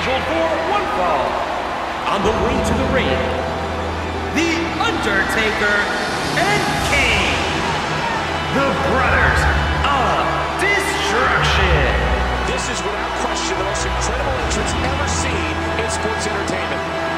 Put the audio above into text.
scheduled for one fall. On the way to the ring, The Undertaker and Kane, the Brothers of Destruction. This is without question the most incredible entrance ever seen in sports entertainment.